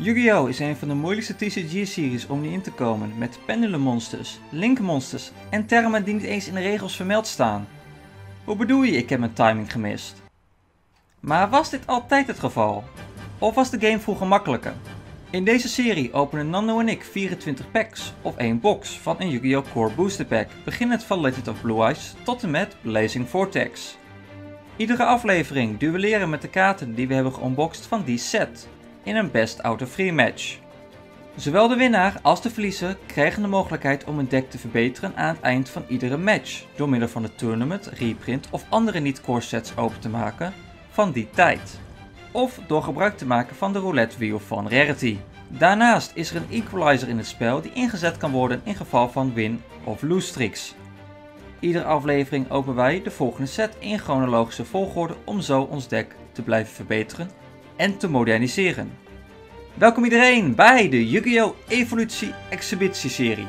Yu-Gi-Oh! Is een van de moeilijkste TCG-series om in te komen, met pendulum monsters, link monsters en termen die niet eens in de regels vermeld staan. Hoe bedoel je ik heb mijn timing gemist? Maar was dit altijd het geval? Of was de game vroeger makkelijker? In deze serie openen Nando en ik 24 packs of 1 box van een Yu-Gi-Oh! Core Booster Pack, beginnend van Legend of Blue Eyes tot en met Blazing Vortex. Iedere aflevering duelleren met de kaarten die we hebben geunboxed van die set, in een best out of 3 match. Zowel de winnaar als de verliezer krijgen de mogelijkheid om een deck te verbeteren aan het eind van iedere match, door middel van de tournament, reprint of andere niet-core sets open te maken van die tijd. Of door gebruik te maken van de roulette wheel van Rarity. Daarnaast is er een equalizer in het spel die ingezet kan worden in geval van win- of lose streaks. Iedere aflevering openen wij de volgende set in chronologische volgorde om zo ons deck te blijven verbeteren en te moderniseren. Welkom iedereen bij de Yu-Gi-Oh! Evolutie Exhibitie serie.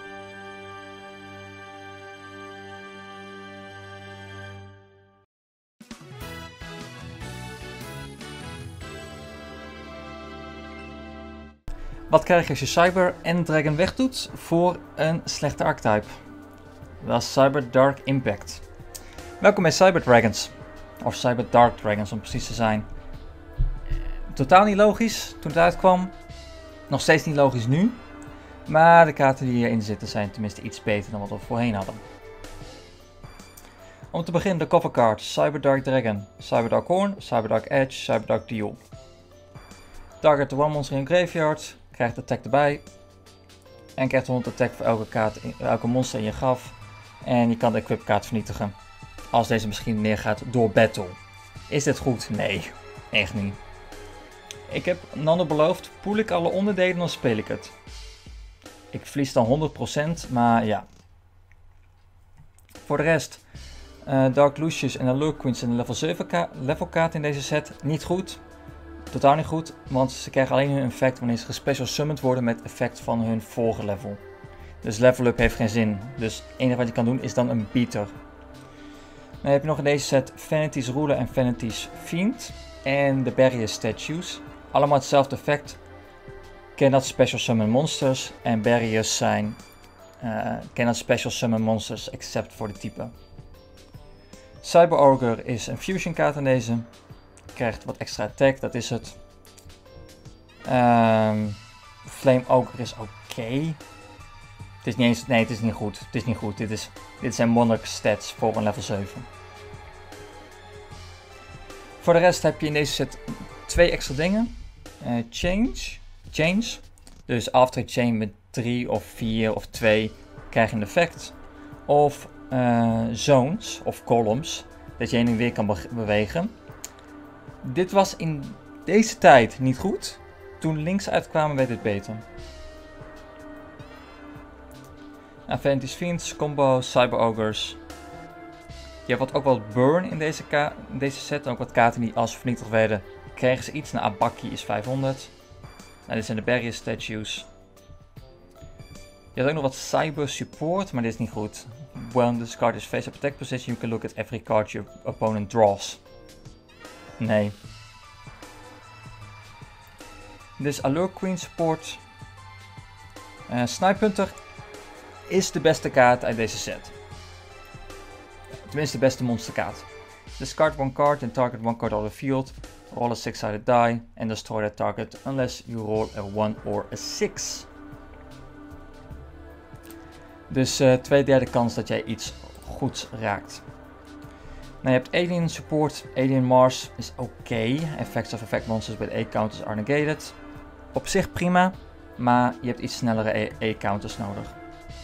Wat krijg je als je Cyber en Dragon wegdoet voor een slechte archetype? Dat is Cyber Dark Impact. Welkom bij Cyber Dragons. Of Cyber Dark Dragons om precies te zijn. Totaal niet logisch toen het uitkwam. Nog steeds niet logisch nu. Maar de kaarten die hierin zitten zijn tenminste iets beter dan wat we voorheen hadden. Om te beginnen de cover card. Cyber Dark Dragon, Cyber Dark Horn, Cyber Dark Edge, Cyber Dark Duel. Target the one monster in graveyard. Krijgt attack erbij. En krijgt 100 attack voor elke monster in je graf. En je kan de equip kaart vernietigen. Als deze misschien neergaat door battle. Is dit goed? Nee, echt niet. Ik heb Nando beloofd, pool ik alle onderdelen dan speel ik het. Ik verlies dan 100%, maar ja. Voor de rest, Dark Lucius en Allure Queens en de level 7 level kaart in deze set niet goed. Totaal niet goed, want ze krijgen alleen hun effect wanneer ze gespecial summoned worden met effect van hun vorige level. Dus level up heeft geen zin, dus het enige wat je kan doen is dan een beater. Dan heb je nog in deze set Vanity's Ruler en Vanity's Fiend en de Barrier Statues. Allemaal hetzelfde effect. Cannot special summon monsters en barriers zijn cannot special summon monsters except voor de type. Cyber Ogre is een fusion kaart in deze. Krijgt wat extra attack, dat is het. Flame Ogre is oké. Het is niet eens, nee, het is niet goed. Het is niet goed. Dit zijn monarch stats voor een level 7. Voor de rest heb je in deze set 2 extra dingen. Change. Dus after a chain met 3 of 4 of 2 krijg je een effect. Of zones of columns. Dat je heen en weer kan bewegen. Dit was in deze tijd niet goed. Toen links uitkwamen werd het beter. Vanity's Fiends, combo, Cyber Ogres. Je hebt ook wat burn in deze set. Ook wat kaarten die als vernietigd werden, kregen ze iets. Abaki is 500. Dit zijn de Barrier Statues. Je hebt ook nog wat Cyber Support, maar dit is niet goed. When this card is face-up attack position, you can look at every card your opponent draws. Nee. Dus Allure Queen Support. Snipe Hunter is de beste kaart uit deze set. Tenminste de beste monsterkaart. Discard one card and target one card on the field. Roll a 6-sided die and destroy that target unless you roll a 1 or a 6. Dus 2/3 kans dat jij iets goeds raakt. Nou, je hebt Alien Support. Alien Mars is oké. Effects of effect monsters with A-counters are negated. Op zich prima, maar je hebt iets snellere A-counters nodig.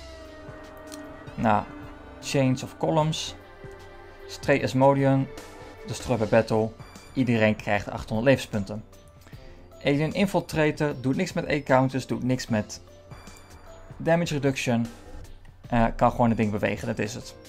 Nou, Change of Columns. Stray Asmodean. Destroy by Battle. Iedereen krijgt 800 levenspunten. Alien Infiltrator doet niks met A-counters, doet niks met damage reduction. Kan gewoon het ding bewegen, dat is het.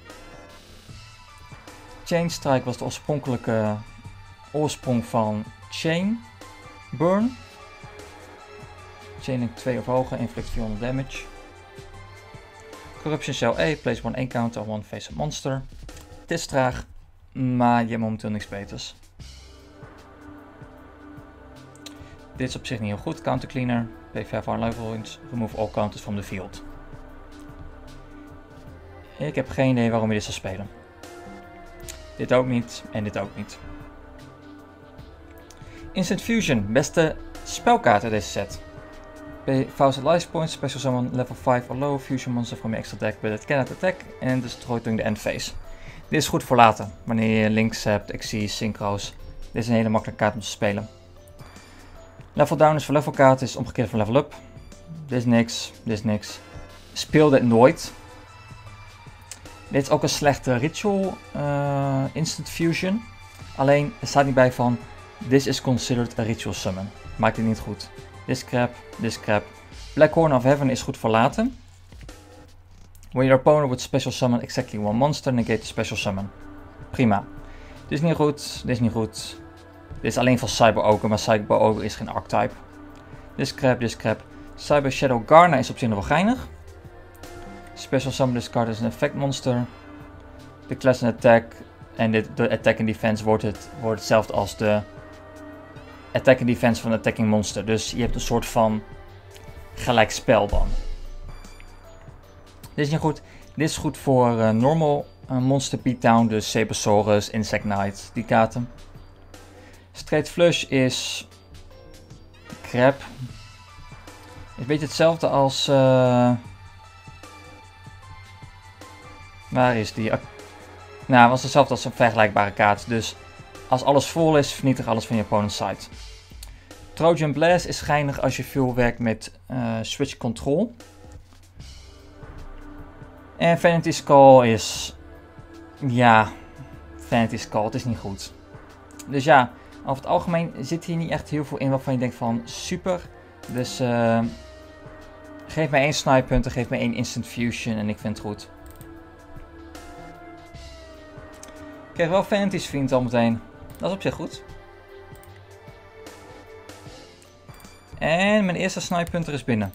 Chain Strike was de oorspronkelijke oorsprong van Chain Burn. Chaining 2 of hoger, inflict 400 damage. Corruption Shell A, place 1 A-counter on one face-up monster. Het is traag, maar je hebt momenteel niks beters. Dit is op zich niet heel goed. Counter Cleaner. Pay 5 levels. Remove all counters from the field. Ik heb geen idee waarom je dit zal spelen. Dit ook niet en dit ook niet. Instant Fusion. Beste spelkaart uit deze set. Pay 1000 life points. Special summon level 5 or lower. Fusion monster from your extra deck. But it cannot attack. And destroy during the end phase. Dit is goed voor later. Wanneer je links hebt, Xyz, synchro's. Dit is een hele makkelijke kaart om te spelen. Level down is voor level kaart. Is omgekeerd van level up. Dit is niks. Dit is niks. Speel dit nooit. Dit is ook een slechte ritual instant fusion. Alleen er staat niet bij van this is considered a ritual summon. Maakt het niet goed. Dit is crap. Dit is crap. Black Horn of Heaven is goed voor laten. When your opponent would special summon exactly one monster, negate the special summon. Prima. Dit is niet goed. Dit is niet goed. Dit is alleen van Cyber Ogre, maar Cyber Ogre is geen archetype. Dit is crap. Dit is crap. Cyber Shadow Garna is op zich nog wel geinig. Special Summon discard is een effect monster. De class en attack. En de attack en defense wordt hetzelfde als de attack en defense van de attacking monster. Dus je hebt een soort van gelijk spel dan. Dit is niet goed. Dit is goed voor normal monster beatdown. Dus Sabersaurus, Insect Knight, die kaarten. Straight Flush is crap. Is een beetje hetzelfde als... waar is die? Nou, het was hetzelfde als een vergelijkbare kaart. Dus als alles vol is, vernietig alles van je opponent's side. Trojan Blast is schijnig als je veel werkt met Switch Control. En Vanity Skull is... ja, Vanity Skull, het is niet goed. Dus ja, over het algemeen zit hier niet echt heel veel in waarvan je denkt van super. Dus geef mij 1 snipe punten, geef mij 1 instant fusion en ik vind het goed. Ik krijg wel Vanity's Fiend al meteen. Dat is op zich goed. En mijn eerste snipe punter is binnen.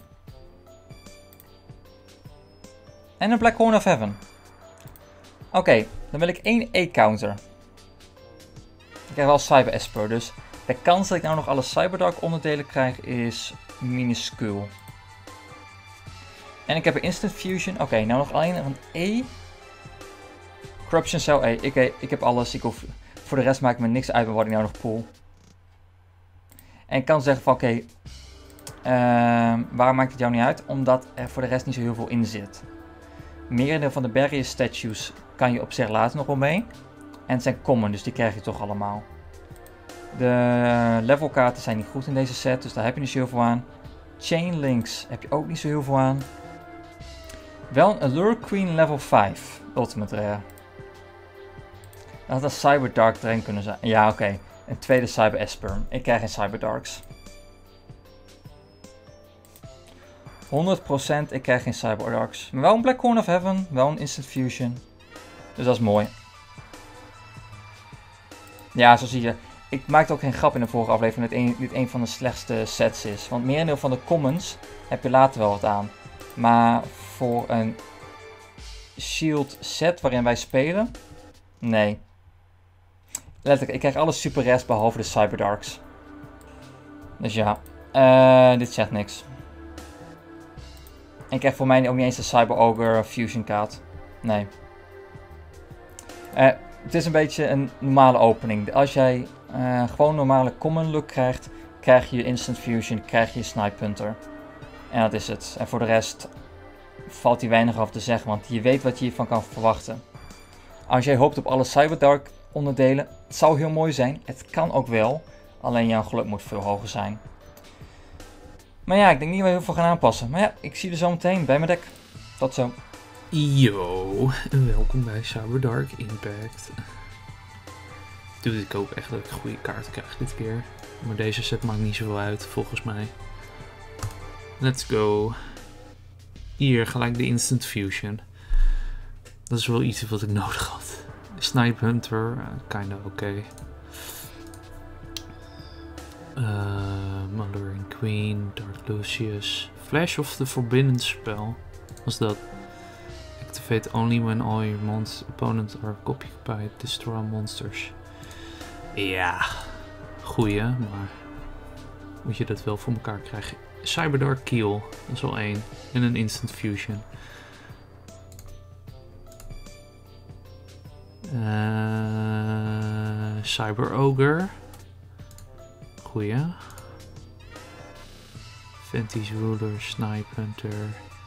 En een Black Horn of Heaven. Oké, dan wil ik 1 E-counter. Ik krijg wel Cyber Esper, dus de kans dat ik nou nog alle Cyberdark onderdelen krijg is minuscuul. En ik heb een Instant Fusion. Oké, nou nog alleen een E. Corruption Cell E. Ik heb alles. Voor de rest maakt me niks uit met wat ik nou nog pool. En ik kan zeggen van oké, waarom maakt het jou niet uit? Omdat er voor de rest niet zo heel veel in zit. Merendeel van de barrier statues kan je op zich later nog wel mee. En het zijn common, dus die krijg je toch allemaal. De levelkaarten zijn niet goed in deze set, dus daar heb je niet zo heel veel aan. Chain Links heb je ook niet zo heel veel aan. Wel een Allure Queen level 5, Ultimate Rare. Dat had een Cyber Dark erin kunnen zijn. Ja, oké. Een tweede Cyber Esper. Ik krijg geen Cyber Darks. 100% ik krijg geen Cyber Darks. Maar wel een Black Horn of Heaven. Wel een Instant Fusion. Dus dat is mooi. Ja, zo zie je. Ik maakte ook geen grap in de vorige aflevering dat dit een van de slechtste sets is. Want merendeel van de commons heb je later wel wat aan. Maar voor een shield set waarin wij spelen... nee. Letterlijk, ik krijg alle super rares behalve de Cyberdarks. Dus ja, dit zegt niks. En ik krijg voor mij ook niet eens de Cyber Ogre Fusion kaart. Nee. Het is een beetje een normale opening. Als jij gewoon normale common look krijgt, krijg je Instant Fusion, krijg je Snipe Hunter. En dat is het. En voor de rest valt hier weinig over te zeggen, want je weet wat je hiervan kan verwachten. Als jij hoopt op alle Cyberdark onderdelen, het zou heel mooi zijn. Het kan ook wel, alleen jouw geluk moet veel hoger zijn. Maar ja, ik denk niet dat we heel veel gaan aanpassen. Maar ja, ik zie er zo meteen bij mijn deck. Tot zo. Yo, en welkom bij Cyberdark Impact. Dude, ik hoop echt dat ik een goede kaart krijg dit keer. Maar deze set maakt niet zoveel uit, volgens mij. Let's go. Hier, gelijk de Instant Fusion. Dat is wel iets wat ik nodig had. Snipe Hunter, kinda oké. Alluring Queen, Dark Lucius. Flash of the Forbidden Spell. Wat is dat? Activate only when all your opponents are occupied. Destroy monsters. Ja, goeie, maar moet je dat wel voor elkaar krijgen. Cyberdark Keel, dat is al 1. En een Instant Fusion. Cyber Ogre. Goeie. Fenty's Ruler, Snipe Hunter.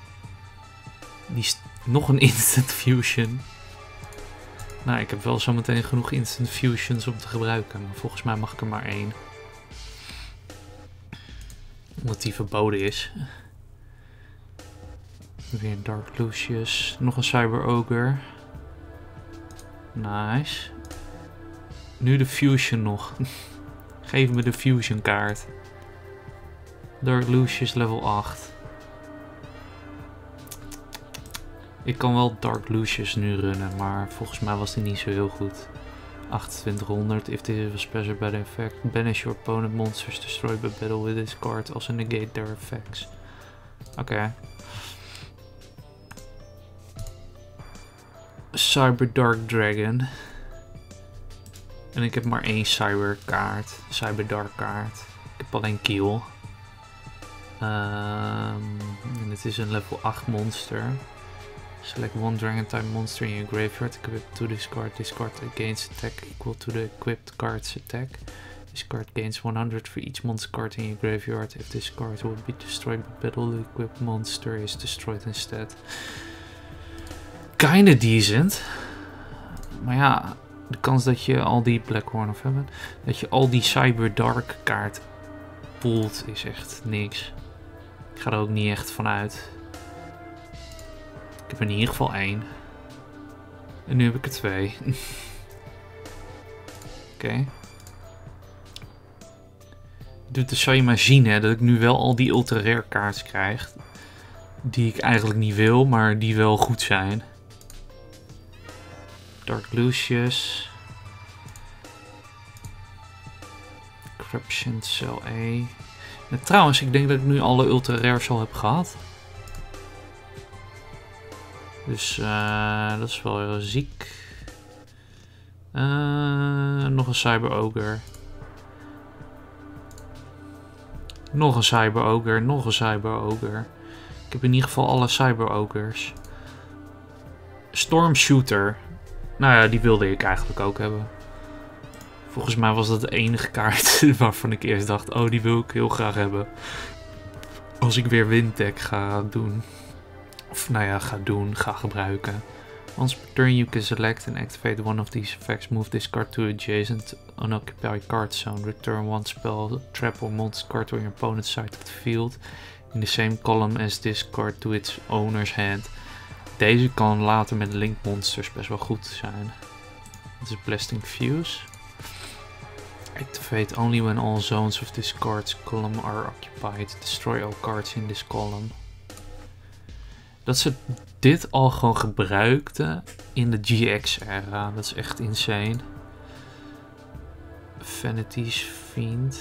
Nog een Instant Fusion. Nou, ik heb wel zometeen genoeg Instant Fusions om te gebruiken. Maar volgens mij mag ik er maar 1. Omdat die verboden is. Weer een Dark Lucius. Nog een Cyber Ogre. Nice. Nu de Fusion nog. Geef me de Fusion kaart. Dark Lucius level 8. Ik kan wel Dark Lucius nu runnen, maar volgens mij was die niet zo heel goed. 2800. If this is a special battle effect, banish your opponent monsters destroyed by battle with this card. Also negate their effects. Oké. Cyber Dark Dragon. En ik heb maar 1 Cyber kaart. Cyber Dark kaart. Ik heb alleen Keel. En het is een level 8 monster. Select one Dragon type monster in your graveyard. Equip to this card. This card gains attack equal to the equipped card's attack. This card gains 100 for each monster card in your graveyard. If this card will be destroyed by battle, the equipped monster is destroyed instead. Kinda decent. Maar ja, de kans dat je al die Blackhorn of hebben, dat je al die Cyber Dark kaart poelt is echt niks. Ik ga er ook niet echt van uit. Ik heb er in ieder geval 1. En nu heb ik er 2. Oké. Dus zou je maar zien hè, dat ik nu wel al die ultra rare kaarten krijg. Die ik eigenlijk niet wil, maar die wel goed zijn. Dark Lucius. Corruption Cell A. En trouwens, ik denk dat ik nu alle ultra rares al heb gehad. Dus dat is wel heel ziek. Nog een Cyber Ogre. Nog een Cyber Ogre. Nog een Cyber Ogre. Ik heb in ieder geval alle Cyber Ogres. Storm Shooter. Nou ja, die wilde ik eigenlijk ook hebben. Volgens mij was dat de enige kaart waarvan ik eerst dacht, oh die wil ik heel graag hebben. Als ik weer Windtech ga doen. Of nou ja, ga gebruiken. Once per turn you can select and activate one of these effects. Move this card to adjacent unoccupied card zone. Return one spell, trap or monster card on your opponent's side of the field. In the same column as this card to its owner's hand. Deze kan later met Link Monsters best wel goed zijn. Dit is Blasting Fuse. Activate only when all zones of this card's column are occupied. Destroy all cards in this column. Dat ze dit al gewoon gebruikten in de GX-era. Dat is echt insane. Vanity's Fiend.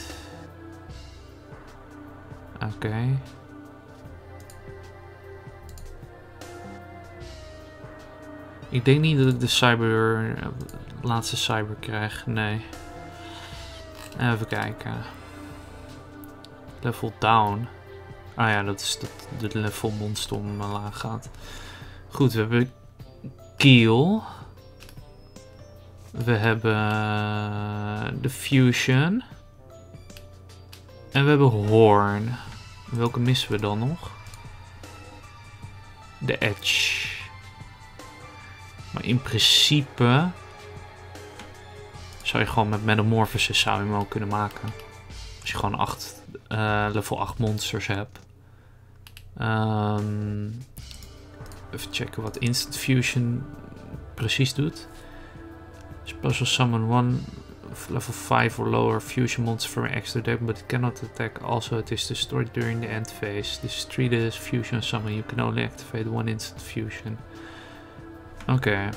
Oké. Ik denk niet dat ik de laatste cyber krijg. Nee. Even kijken. Level down. Ah ja, dat is de level monster omlaag gaat. Goed, we hebben Keel. We hebben de Fusion. En we hebben Horn. Welke missen we dan nog? De Edge. Maar in principe zou je gewoon met Metamorphosis zou je hem ook kunnen maken. Als je gewoon level 8 monsters hebt. Even checken wat Instant Fusion precies doet. Special summon one level 5 or lower fusion monster from your extra deck, but it cannot attack. Also, it is destroyed during the end phase. This is treated as fusion summon. You can only activate one instant fusion. Oké.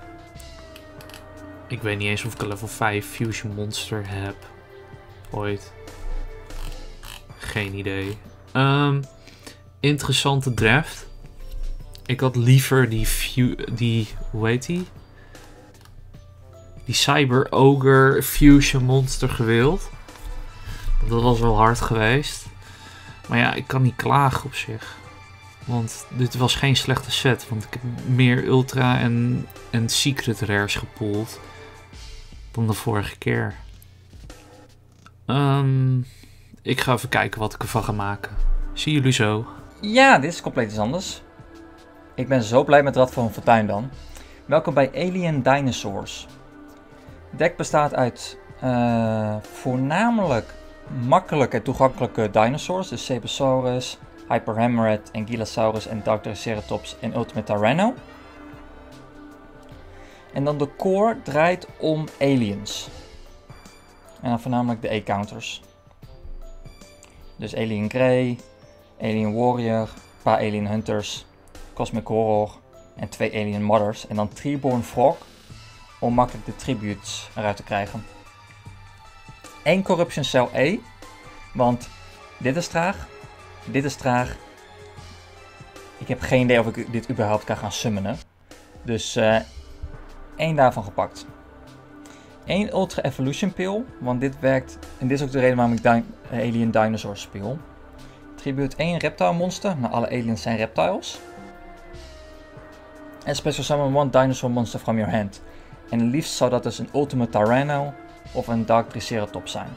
Ik weet niet eens of ik een level 5 fusion monster heb. Ooit. Geen idee. Interessante draft. Ik had liever die hoe heet die? Die Cyber Ogre Fusion Monster gewild. Dat was wel hard geweest. Maar ja, ik kan niet klagen op zich. Want dit was geen slechte set. Want ik heb meer ultra en secret rares gepoeld dan de vorige keer. Ik ga even kijken wat ik ervan ga maken. Zie jullie zo. Ja, dit is compleet iets anders. Ik ben zo blij met Rad van Fortuin dan. Welkom bij Alien Dinosaurs. Het deck bestaat uit voornamelijk makkelijke en toegankelijke dinosaurs. Dus Cephalosaurus, Hyper Hammerhead, Ankylosaurus en Dark Triceratops en Ultimate Tyranno. En dan de core draait om aliens. En dan voornamelijk de E-counters. Dus Alien Grey, Alien Warrior, een paar Alien Hunters, Cosmic Horror en 2 Alien Mothers. En dan Treeborn Frog om makkelijk de tributes eruit te krijgen. 1 Corruption Cell E, want dit is traag, dit is traag. Ik heb geen idee of ik dit überhaupt kan gaan summonen. Dus 1 daarvan gepakt. 1 Ultra Evolution Pill, want dit werkt, en dit is ook de reden waarom ik Alien Dinosaurs speel. Tribute 1 Reptile Monster, nou alle aliens zijn reptiles. En Special Summon 1 Dinosaur Monster from your hand. En liefst zou dat dus een Ultimate Tyranno of een Dark Triceratops zijn.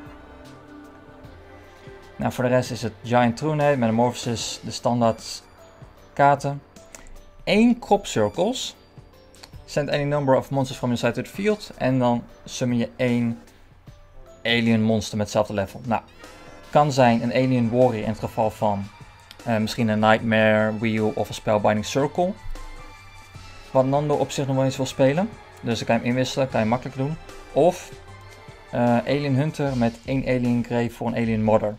Nou, voor de rest is het Giant Trunade, Metamorphosis, de standaard kaarten. 1 Crop Circles. Send any number of monsters from your side to the field. En dan summon je 1 alien monster met hetzelfde level. Nou, kan zijn een Alien Warrior in het geval van misschien een Nightmare Wheel of een Spellbinding Circle. Wat Nando op zich nog wel eens wil spelen. Dus dan kan je hem inwisselen, kan je makkelijk doen. Of Alien Hunter met 1 Alien Grey voor een Alien Mother.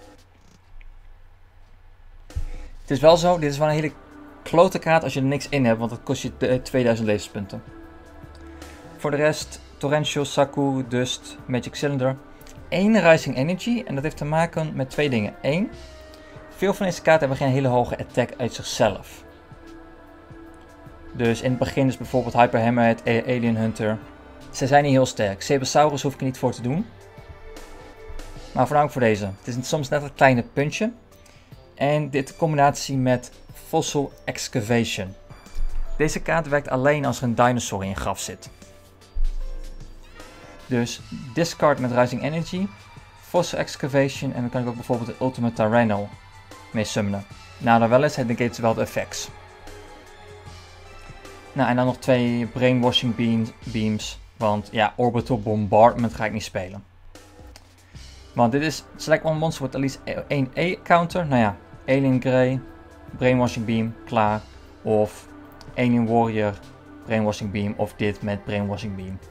Het is wel zo, dit is wel een hele klote kaart als je er niks in hebt, want dat kost je 2000 levenspunten. Voor de rest, Torrential, Saku, Dust, Magic Cylinder. 1 Rising Energy en dat heeft te maken met 2 dingen. 1, veel van deze kaarten hebben geen hele hoge attack uit zichzelf. Dus in het begin is bijvoorbeeld Hyper Hammerhead, Alien Hunter. Ze zijn niet heel sterk. Cephalosaurus hoef ik er niet voor te doen. Maar voornamelijk voor deze. Het is soms net een kleine puntje. En dit in combinatie met Fossil Excavation. Deze kaart werkt alleen als er een dinosaur in je graf zit. Dus discard met Rising Energy, Fossil Excavation en dan kan ik ook bijvoorbeeld de Ultimate Tyranno mee summonen. Nou, dan wel eens, het negates wel de effects. Nou, en dan nog 2 Brainwashing Beams, want ja, Orbital Bombardment ga ik niet spelen. Want dit is, select one monster wordt at least 1 E-counter, nou ja, Alien Grey, Brainwashing Beam, klaar. Of Alien Warrior, Brainwashing Beam of dit met Brainwashing Beam.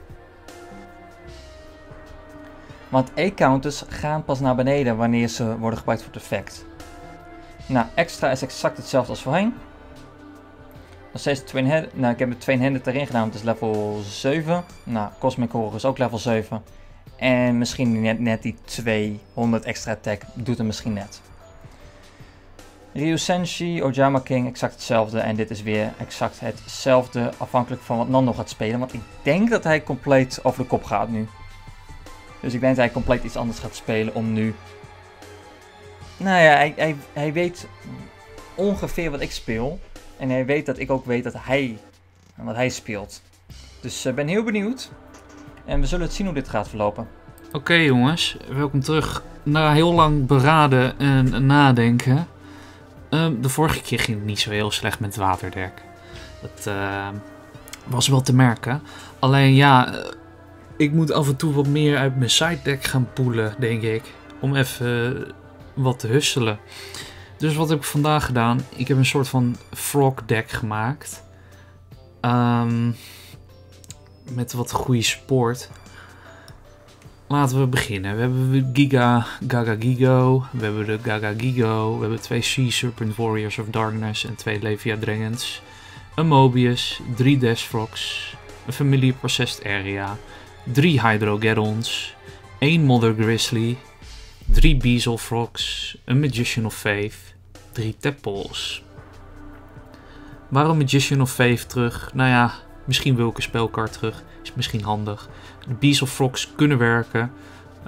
Want E-counters gaan pas naar beneden wanneer ze worden gebruikt voor het effect. Nou, extra is exact hetzelfde als voorheen. Nog steeds Twin-Headed. Nou, ik heb het Twin-Handed erin gedaan, want het is level 7. Nou, Cosmic Horror is ook level 7. En misschien net die 200 extra attack doet hem misschien net. Ryu Senshi, Ojama King, exact hetzelfde. En dit is weer exact hetzelfde, afhankelijk van wat Nando gaat spelen. Want ik denk dat hij compleet over de kop gaat nu. Dus ik denk dat hij compleet iets anders gaat spelen om nu... Nou ja, hij weet ongeveer wat ik speel. En hij weet dat ik ook weet dat wat hij speelt. Dus ik ben heel benieuwd. En we zullen het zien hoe dit gaat verlopen. Oké jongens, welkom terug. Na heel lang beraden en nadenken. De vorige keer ging het niet zo heel slecht met het waterdek. Dat was wel te merken. Alleen ja, ik moet af en toe wat meer uit mijn side deck gaan poelen, denk ik. Om even wat te husselen. Dus wat heb ik vandaag gedaan? Ik heb een soort van frog deck gemaakt. Met wat goede support. Laten we beginnen. We hebben Gaga Gigo. We hebben de Gaga Gigo. We hebben 2 Sea Serpent Warriors of Darkness en 2 Levia Dragons. Een Mobius, 3 Deathfrogs, een Familiar Processed Area, 3 Hydrogeddons, 1 Mother Grizzly, 3 Beezle Frogs, een Magician of Faith, 3 Tadpoles. Waarom Magician of Faith terug? Nou ja, misschien wil ik een spelkaart terug. Is misschien handig. De Beezle Frogs kunnen werken.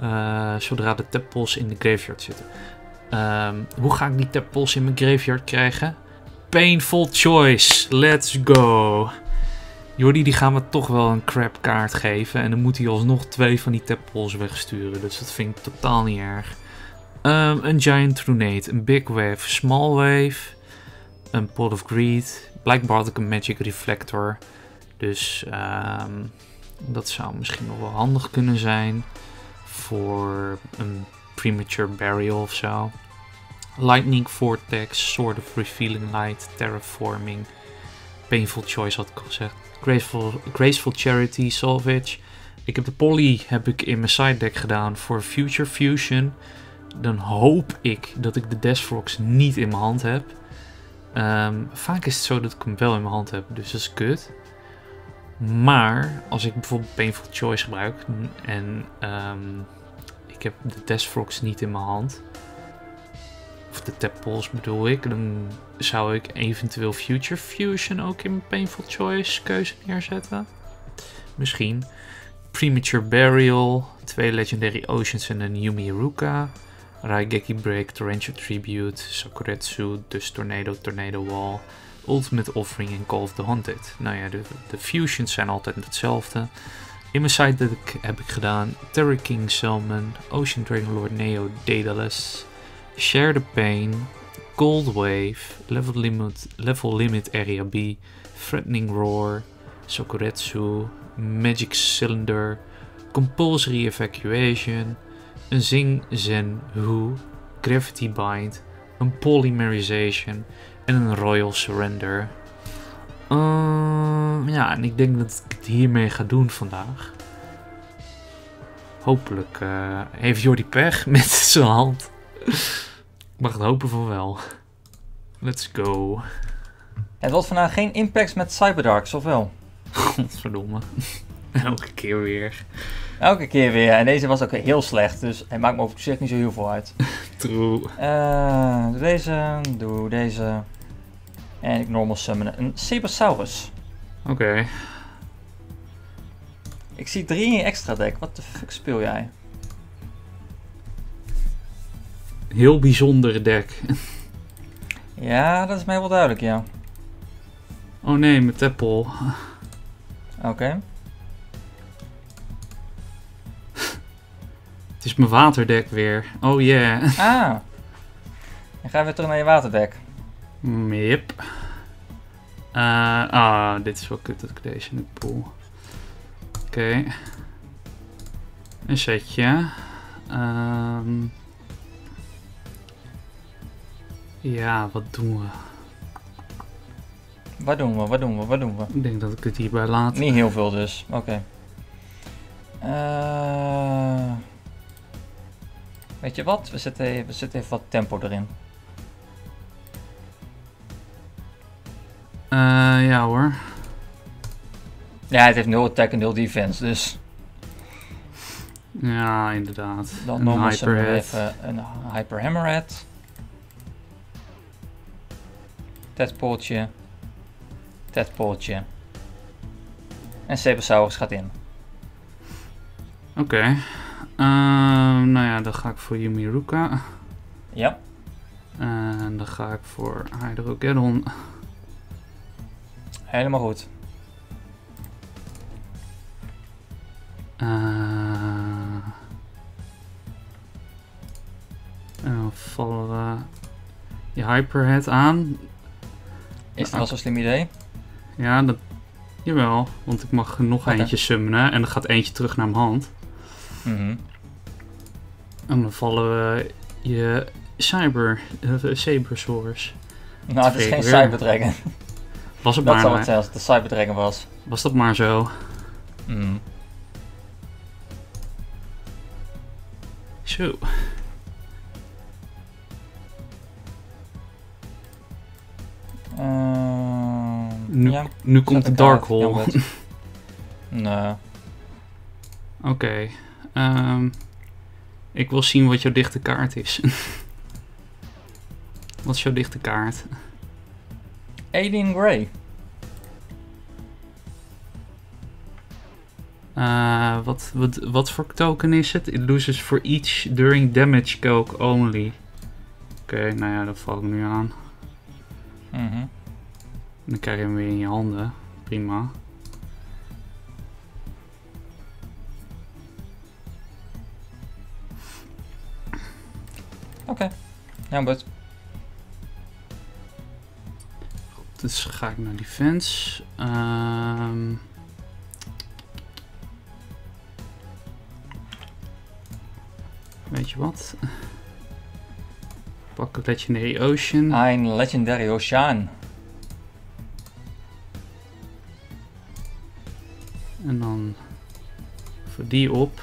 Zodra de tadpoles in de graveyard zitten. Hoe ga ik die tadpoles in mijn graveyard krijgen? Painful choice. Let's go. Jordi die gaan we toch wel een crap kaart geven. En dan moet hij alsnog 2 van die tadpoles wegsturen. Dus dat vind ik totaal niet erg. Een Giant Trunade. Een Big Wave. Small Wave. Een Pot of Greed. Blijkbaar had ik een Magic Reflector. Dus dat zou misschien nog wel handig kunnen zijn. Voor een Premature Burial of zo. Lightning Vortex. Sword of Revealing Light. Terraforming. Painful Choice had ik al gezegd. Graceful Charity. Salvage. Ik heb de Poly in mijn side deck gedaan voor Future Fusion. Dan hoop ik dat ik de Desfrox niet in mijn hand heb. Vaak is het zo dat ik hem wel in mijn hand heb, dus dat is kut. Maar als ik bijvoorbeeld Painful Choice gebruik en ik heb de Desfrox niet in mijn hand, of de tadpoles bedoel ik, dan zou ik eventueel Future Fusion ook in mijn Painful Choice keuze neerzetten. Misschien. Premature Burial, 2 Legendary Oceans en een Yumi Iruka. Raigeki Break, Torrential Tribute, Sakuretsu, dus Tornado Wall, Ultimate Offering en Call of the Haunted. Nou ja, de fusions zijn altijd hetzelfde. In mijn site heb ik gedaan Terror King Salmon, Ocean Dragon Lord Neo Daedalus, Share the Pain, Cold Wave, Level Limit Area B, Threatening Roar, Sakuretsu, Magic Cylinder, Compulsory Evacuation, een Zing Zen Hu, Gravity Bind, een Polymerization en een Royal Surrender. Ja, en ik denk dat ik het hiermee ga doen vandaag. Hopelijk heeft Jordi pech met zijn hand. Ik mag het hopen van wel. Let's go. Het was vandaag geen impacts met Cyberdarks, of wel? Godverdomme. Elke keer weer. Elke keer weer. En deze was ook heel slecht, dus hij maakt me op zich niet zo heel veel uit. True. Doe deze. En ik normal summonen een Sabersaurus. Oké. Ik zie 3 in je extra deck. Wat de fuck speel jij? Heel bijzonder deck. Ja, dat is mij wel duidelijk, ja. Oh nee, mijn tadpole. Oké. Het is mijn waterdek weer. Oh yeah. Ah. Dan gaan we weer terug naar je waterdek. Yep. Dit is wel kut dat ik deze nu pool. Oké. Een setje. Ja, wat doen we? Wat doen we? Ik denk dat ik het hierbij laat. Niet heel veel dus. Oké. Weet je wat? We zetten even wat tempo erin. Ja hoor. Ja, het heeft 0 attack en 0 defense, dus... Ja, inderdaad. Dan een hyperhead. Even een hyper hammerhead. Tadpoletje. En Sabersaurus gaat in. Oké. Nou ja, dan ga ik voor Yumi Iruka. Ja. En dan ga ik voor Hydrogeddon. Helemaal goed. En dan vallen we je Hyperhead aan. Is dat wel zo'n slim idee? Ja, jawel. Want ik mag nog eentje summonen. En dan gaat eentje terug naar mijn hand. En dan vallen we je Sabersaurus. Nou, het is geen Cyberdragon. Was het dat maar. zou het zijn als het de Cyberdragon was. Was dat maar zo. Zo. Nu komt de Dark Hole. Nee. Oké. Ik wil zien wat jouw dichte kaart is. Wat is jouw dichte kaart? Alien Grey. Wat voor token is het? It loses for each during damage calc only. Oké, nou ja, dat valt nu aan. Dan krijg je hem weer in je handen. Prima. Oké. Ja, but. Dus ga ik naar defense. Weet je wat? Pak Legendary Ocean. Een Legendary Ocean. En dan voor die op.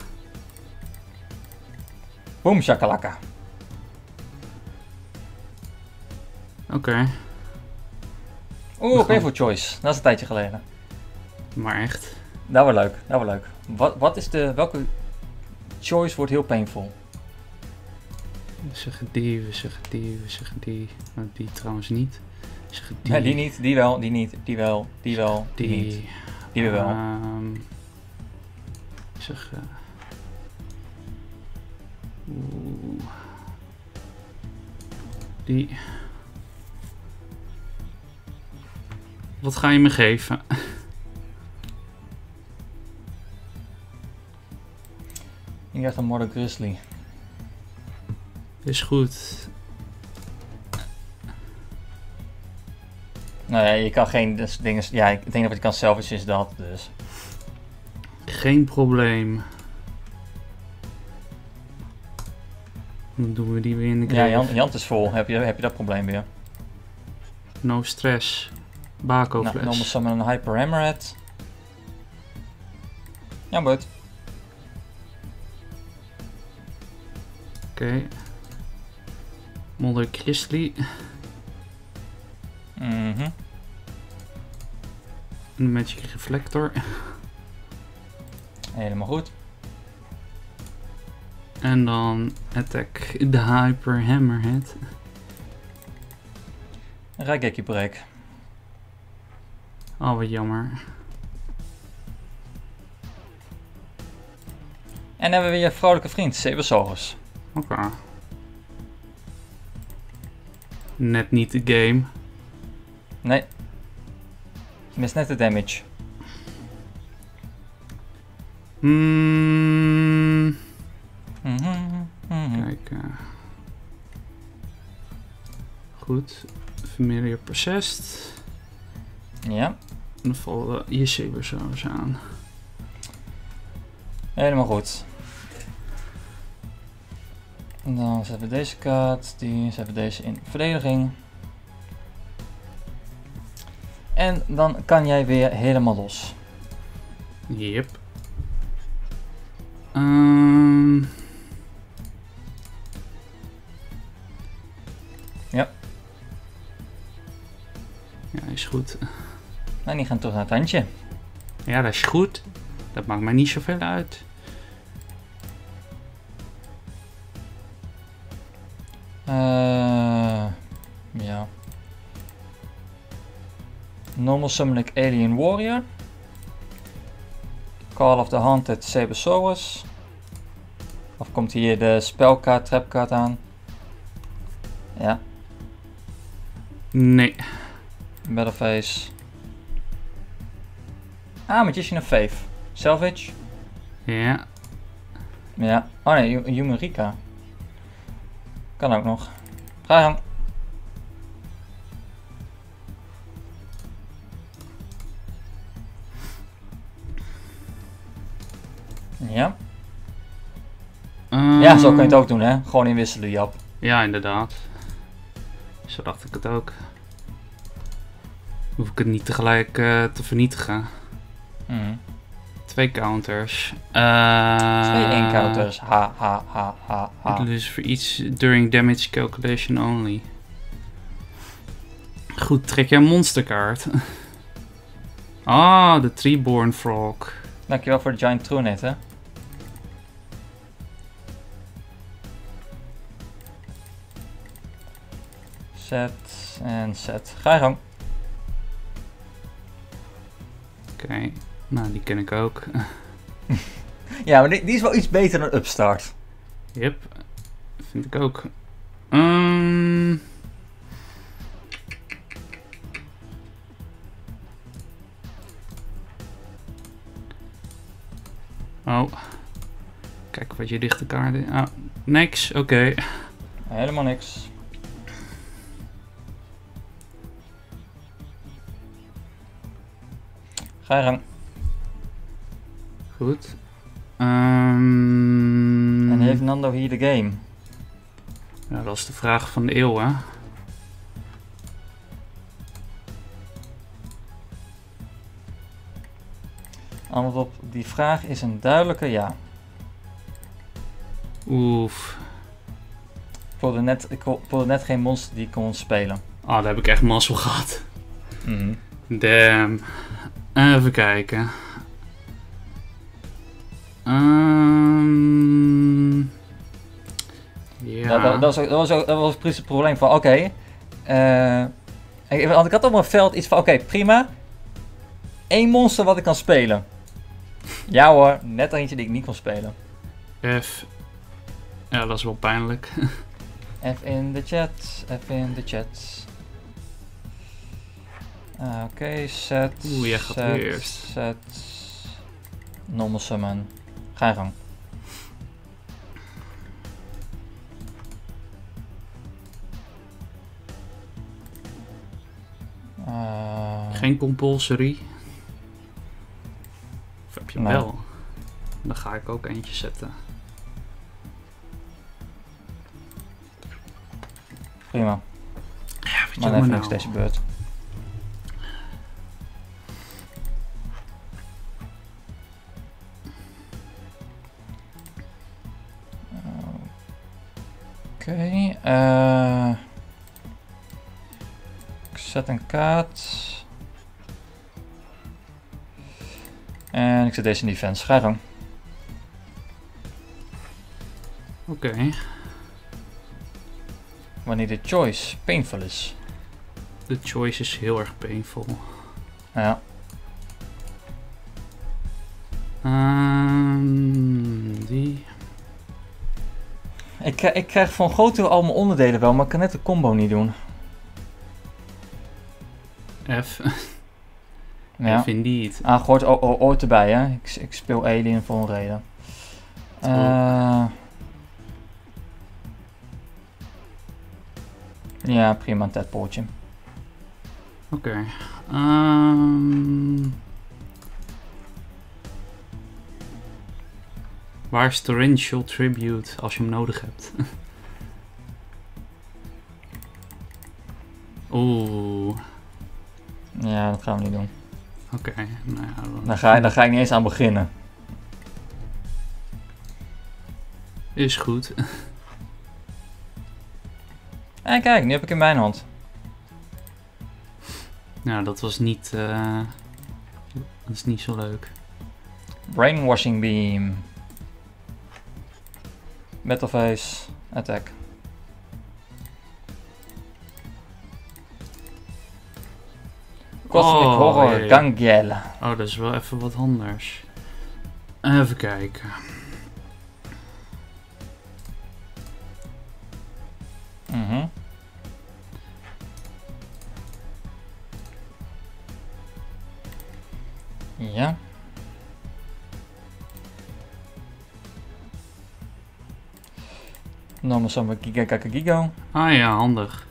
Boom shakalaka. Oké. Oeh, Painful Choice. Dat is een tijdje geleden. Maar echt. Dat was leuk, dat was leuk. Welke choice wordt heel painful? We zeggen die, we zeggen die, we zeggen die. Nou, die trouwens niet. We zeggen die. Nee, die niet, die wel, die niet, die wel, die wel, die niet. Die weer wel. Zeg. Die. Wat ga je me geven? Ik dacht een Mother Grizzly. Is goed. Nou ja, je kan geen dingen. Ja, ik denk dat wat je kan salvage is dat, dus. Geen probleem. Dan doen we die weer in de grave. Ja, Jant is vol. Heb je dat probleem weer? No stress. Bako Nou, fles. normal summon een Hyper Hammerhead. Ja, but. Oké. Mother Grizzly. Mhm. Een Magic Reflector. Helemaal goed. En dan attack de Hyper Hammerhead. Raigeki Break. Oh, wat jammer. En dan hebben we weer je vrolijke vriend, Sabersaurus. Oké. Net niet de game. Nee. Mis net de damage. Kijk. Goed. Familiar Possessed. Ja. En dan vallen je Sabersaurus aan. Helemaal goed. En dan zetten we deze kaart, die zetten we deze in verdediging. En dan kan jij weer helemaal los. Yep. Ja. Ja, is goed. En die gaan terug naar het handje. Ja, dat is goed. Dat maakt mij niet zoveel uit. Ja. Normal summon ik Alien Warrior. Call of the Haunted Sabersaurus. Of komt hier de spelkaart, trapkaart aan? Ja. Nee. Battleface. Ah, Magician of Faith. Salvage. Ja. Ja. Oh nee, Human Rika. Kan ook nog. Ga je gang. Ja. Ja, zo kan je het ook doen, hè. Gewoon inwisselen, Jap. Ja, inderdaad. Zo dacht ik het ook. Hoef ik het niet tegelijk te vernietigen. 2 counters. 2 encounters. Ha, ha, ha, ha, ha. Dus voor iets during damage calculation only. Goed, trek jij een monsterkaart. Ah, de Treeborn Frog. Dankjewel voor de Giant Truenet, hè. Zet en zet. Ga je gang. Oké, nou die ken ik ook. Ja, maar die is wel iets beter dan Upstart. Yep, vind ik ook. Oh. Kijk wat je dichte kaarten. Ah, niks, oké. Helemaal niks. Ga je gang. Goed. En heeft Nando hier de game? Ja, dat is de vraag van de eeuw, hè? Antwoord op die vraag is een duidelijke ja. Oef. Ik voelde net geen monster die ik kon spelen. Ah, daar heb ik echt mazzel gehad. Mhm. Damn. Even kijken. Ja. Dat was precies het probleem van oké. Want ik had op mijn veld iets van oké, prima. 1 monster wat ik kan spelen. Ja hoor, net eentje die ik niet kon spelen. F. Ja, dat is wel pijnlijk. F in de chat, F in de chat. Oké, set. Oeh, jij gaat weer eerst. Set. Normal summon. Ga je gang. Geen compulsory. Of heb je hem Nee. wel? Dan ga ik ook eentje zetten. Prima. Ja, wat Maar even niks deze beurt. Oké. Ik zet een kaart. En ik zet deze in defense. Ga je gang. Oké. Wanneer de choice painful is. De choice is heel erg painful. Ja. Die. Ik krijg van groot deel al mijn onderdelen wel, maar ik kan net de combo niet doen. F. Ja. F indeed. Hoort ooit erbij, hè. Ik speel Alien voor een reden. Ja, prima, een tedpoortje. Oké. Waar is Torrential Tribute als je hem nodig hebt? Oeh. Ja, dat gaan we niet doen. Oké. Nou ja, Daar ga ik niet eens aan beginnen. is goed. En kijk, nu heb ik in mijn hand. Nou, dat was niet... dat is niet zo leuk. Brainwashing Beam. Battleface. Attack. Cosmic Horror ja. Gangiel. Oh, dat is wel even wat anders. Even kijken. Ja. Normal Summer Giga. Ah ja, handig.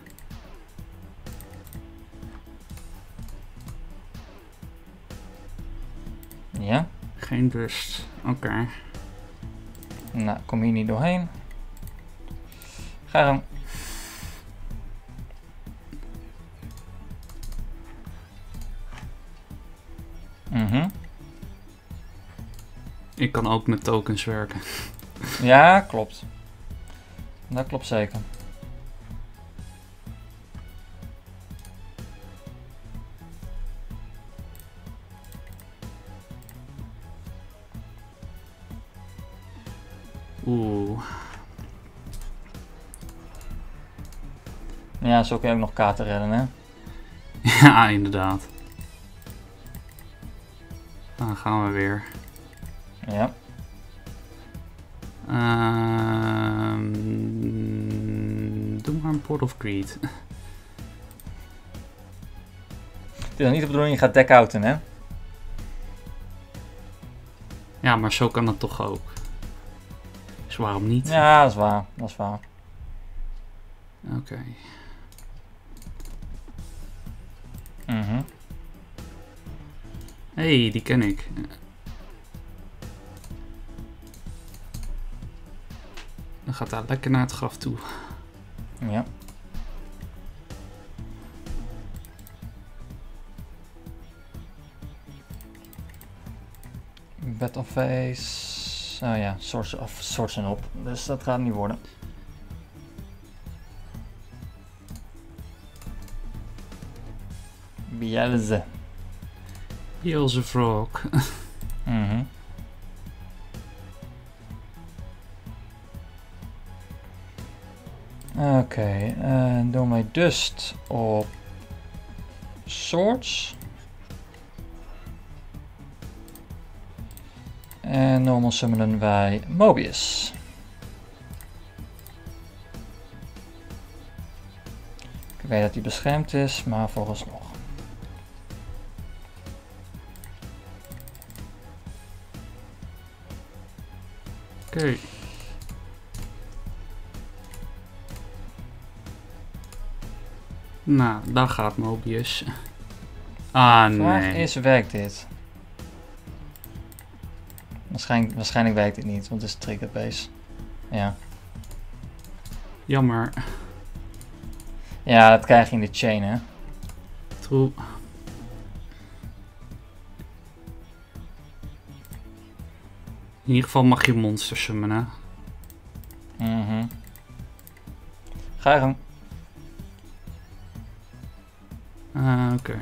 Ja. Geen rust. Oké. Nou, kom hier niet doorheen. Ga dan. Ik kan ook met tokens werken. Ja, klopt. Dat klopt zeker. Oeh. Ja, zo kun je ook nog kaarten redden, hè? Ja, inderdaad. Dan gaan we weer. Ja. Doe maar een Port of Greed. Het is nog niet de bedoeling, je gaat deck-outen, hè? Ja, maar zo kan het toch ook. Dus waarom niet? Ja, dat is waar. Dat is waar. Oké. Mhm. Hey, die ken ik. Dan gaat hij lekker naar het graf toe. Ja. Battle Phase. Oh ja, Swords en op. Dus dat gaat niet worden. Bielze. Heels a frog. Mhm. Oké, doen wij Dust op Swords. En normal summonen wij Mobius. Ik weet dat hij beschermd is, maar vooralsnog. Oké. Nou, daar gaat Mobius. Ah, De vraag nee. is, werkt dit? Waarschijnlijk werkt dit niet, want het is trigger base. Ja. Jammer. Ja, dat krijg je in de chain, hè. True. In ieder geval mag je monsters summonen. Mhm. Ga je gang. Oké.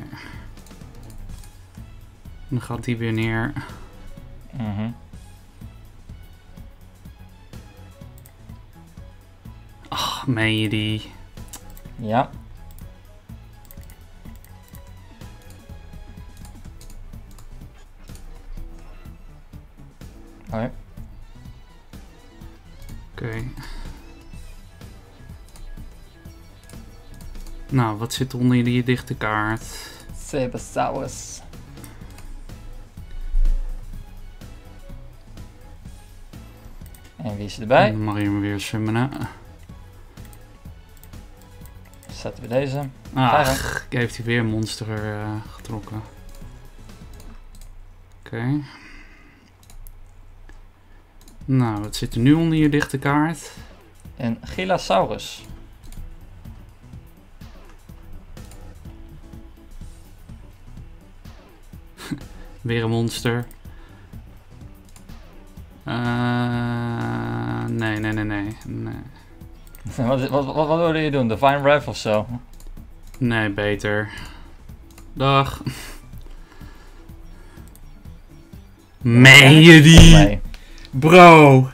Dan gaat die weer neer. Mhm. Ach, meen je die? Ja. Oké. Oké. Nou, wat zit onder je dichte kaart? Sabersaurus. En wie is erbij? Dan mag je hem weer summonen. Zetten we deze. Ach, heeft hij weer een monster getrokken. Oké. Nou, wat zit er nu onder je dichte kaart? En Gilasaurus. Weer een monster. Nee. Wat wilde je doen? Divine Wrath of zo? Nee, beter. Dag. Meen je die? Nee. Bro.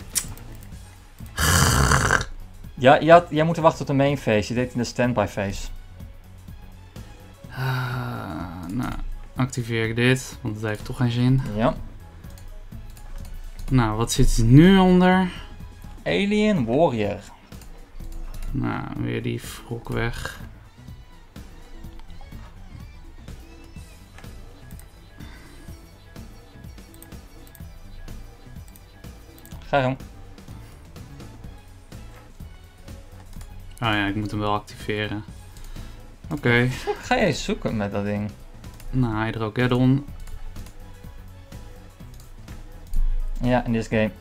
Ja, jij moet wachten tot de main phase. Je deed in de standby phase. Nou, activeer ik dit, want het heeft toch geen zin. Ja. Nou, wat zit er nu onder? Alien Warrior. Nou, weer die wrok weg. Ga gang. Oh ja, ik moet hem wel activeren. Oké. Ga je eens zoeken met dat ding? Nou, Hydrogeddon. Ja, in this game.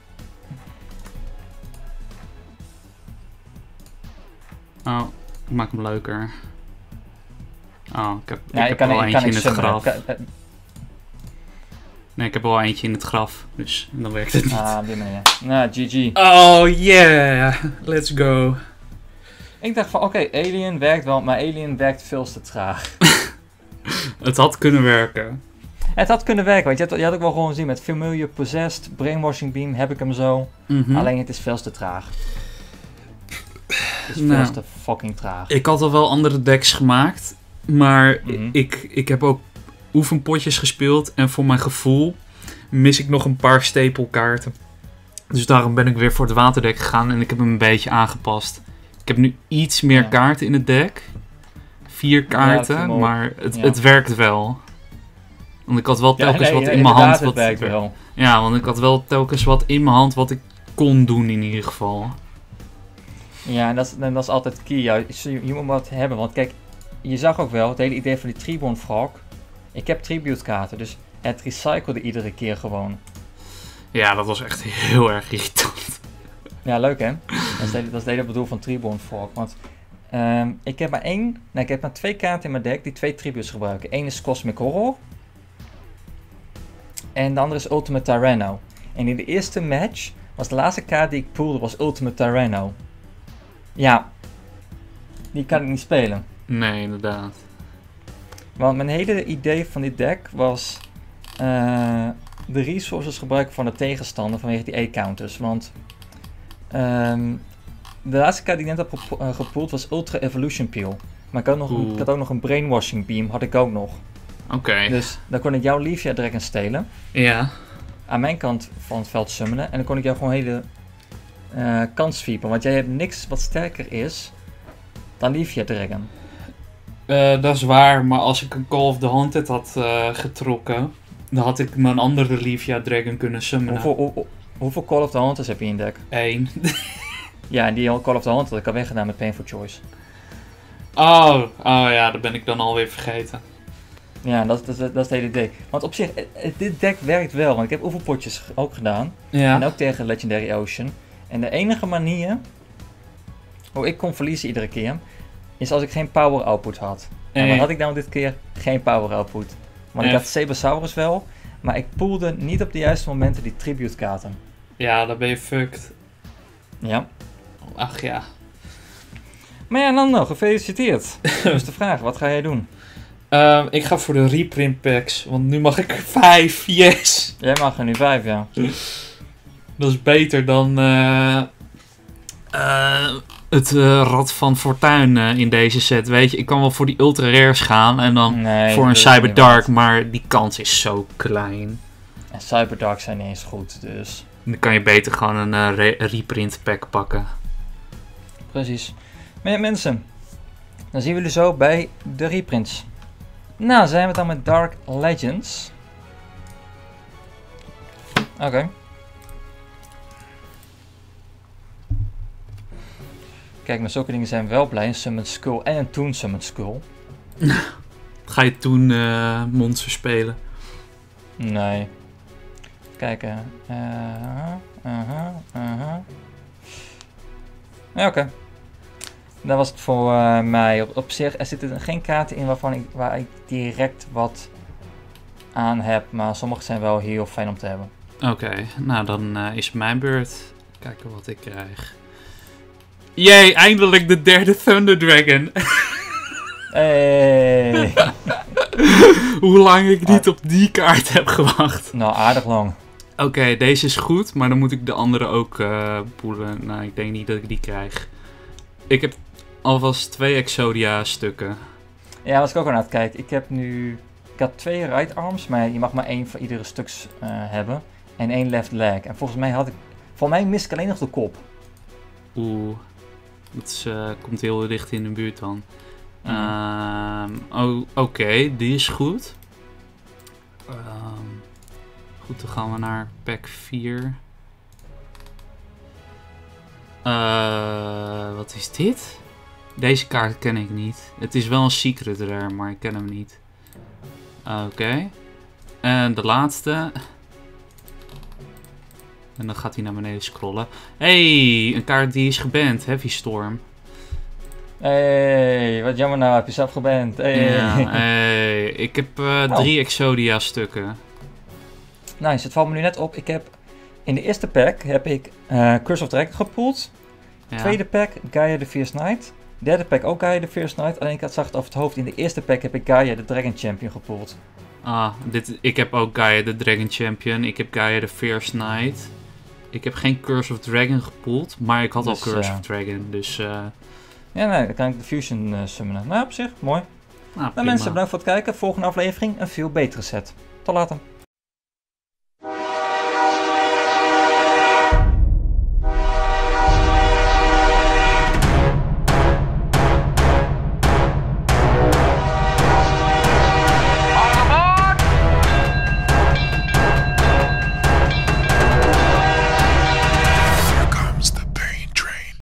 Oh, ik maak hem leuker. Oh, ik heb Ja, er al eentje in het graf. graf. Nee, ik heb er al eentje in het graf. Dus dan werkt het niet. Ah, op die manier. Nou, GG. Oh yeah, let's go. Ik dacht van, oké, Alien werkt wel, maar Alien werkt veel te traag. Het had kunnen werken. Het had kunnen werken, want je had ook wel gewoon gezien met Familiar Possessed, Brainwashing Beam, heb ik hem zo. Alleen het is veel te traag. Het is veel te fucking traag. Ik had al wel andere decks gemaakt, maar Mhm. ik heb ook oefenpotjes gespeeld en voor mijn gevoel mis ik nog een paar stapelkaarten. Dus daarom ben ik weer voor het waterdek gegaan en ik heb hem een beetje aangepast. Ik heb nu iets meer kaarten in het deck. 4 kaarten, maar het werkt wel. Want ik had wel telkens wat in mijn hand. Het werkt wel. Ja, want ik had wel telkens wat in mijn hand wat ik kon doen in ieder geval. Ja, en dat is altijd key. Je moet wat hebben, want kijk, je zag ook wel het hele idee van die Treeborn Frog. Ik heb tribute kaarten, dus het recyclede iedere keer gewoon. Ja, dat was echt heel erg irritant. Ja, leuk hè? Dat is het hele bedoel van Treeborn Frog. Want ik heb maar 2 kaarten in mijn deck die 2 tributes gebruiken. Eén is Cosmic Horror. En de andere is Ultimate Tyranno. En in de eerste match was de laatste kaart die ik poolde was Ultimate Tyranno. Ja, die kan ik niet spelen. Nee, inderdaad. Want mijn hele idee van dit deck was de resources gebruiken van de tegenstander vanwege die E-counters. Want de laatste kaart die ik net heb gepoeld was Ultra Evolution Peel. Maar ik had ook nog een Brainwashing Beam, had ik ook nog. Oké. Dus dan kon ik jouw Leafia Dragon stelen. Ja. Aan mijn kant van het veld summenen. En dan kon ik jou gewoon hele kans sweepen. Want jij hebt niks wat sterker is dan Leafia Dragon. Dat is waar, maar als ik een Call of the Haunted had getrokken, dan had ik mijn andere Leafia Dragon kunnen summonen. Hoeveel Call of the Haunteds heb je in deck? 1. Ja, en die Call of the Haunted had ik al weggedaan met Painful Choice. Oh ja, dat ben ik dan alweer vergeten. Ja, dat is het hele idee. Want op zich, dit deck werkt wel. Want ik heb oefenpotjes ook gedaan. Ja. En ook tegen Legendary Ocean. En de enige manier hoe ik kon verliezen iedere keer, is als ik geen power output had. En wat had ik nou dit keer? Geen power output. Want ik had Sabersaurus wel, maar ik poolde niet op de juiste momenten die tribute kaarten. Ja, dan ben je fucked. Ja. Ach ja. Maar ja, Nando, gefeliciteerd. Dus de vraag, wat ga jij doen? Ik ga voor de reprint packs, want nu mag ik er 5, yes! Jij mag er nu 5, ja. Dat is beter dan het Rad van Fortuin in deze set, weet je. Ik kan wel voor die ultra rares gaan en dan voor een Cyberdark, maar die kans is zo klein. En Cyberdark zijn niet eens goed, dus... Dan kan je beter gewoon een reprint pack pakken. Precies. Maar ja, mensen, dan zien we jullie zo bij de reprints. Nou, zijn we dan met Dark Legends. Oké. Kijk, met zulke dingen zijn we wel blij. Een Summon Skull en een Toon Summon Skull. Ga je toen monster spelen? Nee. Kijken. Ja, oké. Dat was het voor mij. Op zich, er zitten geen kaarten in waar ik direct wat aan heb. Maar sommige zijn wel heel fijn om te hebben. Oké, nou dan is het mijn beurt. Kijken wat ik krijg. Jee, eindelijk de derde Thunder Dragon. Hey. Hoe lang ik niet op die kaart heb gewacht. Nou, aardig lang. Oké, deze is goed, maar dan moet ik de andere ook poelen. Nou, ik denk niet dat ik die krijg. Ik heb alvast 2 Exodia stukken. Ja, was ik ook aan het kijken. Ik had 2 right arms, maar je mag maar 1 voor iedere stuks hebben. En 1 left leg. En volgens mij mis ik alleen nog de kop. Oeh, dat komt heel dicht in de buurt dan. Oké, die is goed. Goed, dan gaan we naar pack 4. Wat is dit? Deze kaart ken ik niet. Het is wel een secret rare, maar ik ken hem niet. Oké. En de laatste. En dan gaat hij naar beneden scrollen. Hey, een kaart die is geband. Heavy Storm. Hey, wat jammer nou, heb je zelf geband. Hey. Ja, hey. Ik heb 3 Exodia stukken. Nice, het valt me nu net op. Ik heb in de eerste pack heb ik Curse of Dragon gepoeld. Ja. Tweede pack Gaia the Fierce Knight. Derde pack ook Gaia the Fierce Knight. Alleen ik zag het over het hoofd. In de eerste pack heb ik Gaia the Dragon Champion gepoeld. Ik heb ook Gaia the Dragon Champion. Ik heb Gaia the Fierce Knight. Ik heb geen Curse of Dragon gepoeld, maar ik had al Curse of Dragon, dus... Ja, nee, dan kan ik de Fusion summonen. Nou, op zich, mooi. Nou, mensen, bedankt voor het kijken. Volgende aflevering, een veel betere set. Tot later.